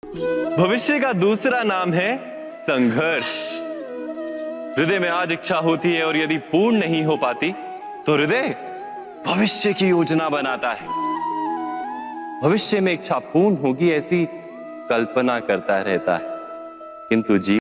भविष्य का दूसरा नाम है संघर्ष। हृदय में आज इच्छा होती है और यदि पूर्ण नहीं हो पाती तो हृदय भविष्य की योजना बनाता है। भविष्य में इच्छा पूर्ण होगी ऐसी कल्पना करता रहता है, किंतु